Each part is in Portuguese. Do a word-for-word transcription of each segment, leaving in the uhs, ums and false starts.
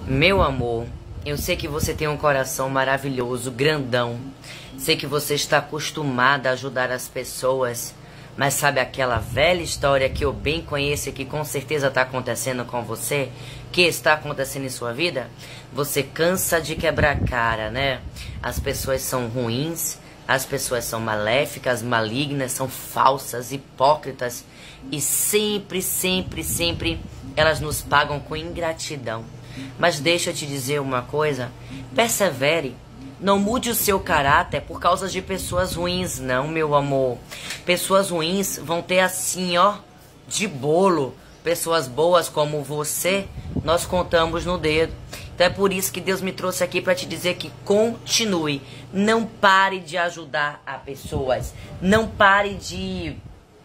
Meu amor, eu sei que você tem um coração maravilhoso, grandão. Sei que você está acostumada a ajudar as pessoas. Mas sabe aquela velha história que eu bem conheço e que com certeza está acontecendo com você? Que está acontecendo em sua vida? Você cansa de quebrar cara, né? As pessoas são ruins, as pessoas são maléficas, malignas, são falsas, hipócritas. E sempre, sempre, sempre elas nos pagam com ingratidão. Mas deixa eu te dizer uma coisa, persevere. Não mude o seu caráter por causa de pessoas ruins, não, meu amor. Pessoas ruins vão ter assim, ó, de bolo. Pessoas boas como você, nós contamos no dedo. Então é por isso que Deus me trouxe aqui para te dizer que continue. Não pare de ajudar a pessoas. Não pare de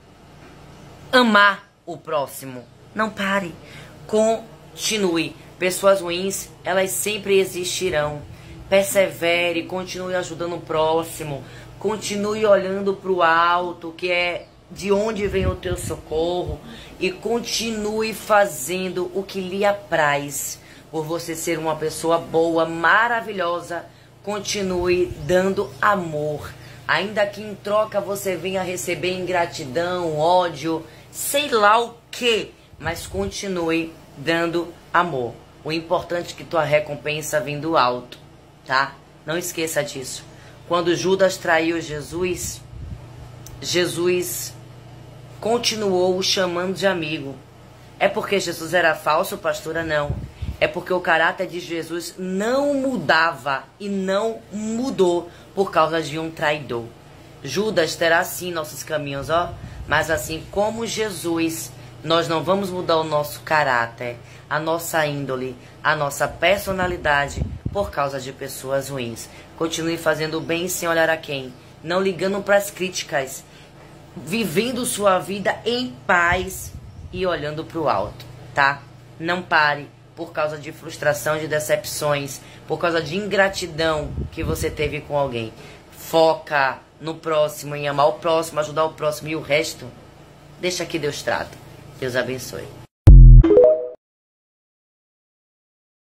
amar o próximo. Não pare. Continue. Pessoas ruins, elas sempre existirão. Persevere, continue ajudando o próximo, continue olhando para o alto, que é de onde vem o teu socorro, e continue fazendo o que lhe apraz. Por você ser uma pessoa boa, maravilhosa, continue dando amor. Ainda que em troca você venha receber ingratidão, ódio, sei lá o que, mas continue dando amor. O importante é que tua recompensa vem do alto. Tá? Não esqueça disso. Quando Judas traiu Jesus, Jesus continuou o chamando de amigo. É porque Jesus era falso, pastora? Não. É porque o caráter de Jesus não mudava e não mudou por causa de um traidor. Judas terá sim nossos caminhos, ó. Mas assim como Jesus, nós não vamos mudar o nosso caráter, a nossa índole, a nossa personalidade por causa de pessoas ruins. Continue fazendo o bem sem olhar a quem, não ligando para as críticas, vivendo sua vida em paz e olhando para o alto, tá? Não pare por causa de frustração, de decepções, por causa de ingratidão que você teve com alguém. Foca no próximo, em amar o próximo, ajudar o próximo, e o resto deixa que Deus trata. Deus abençoe.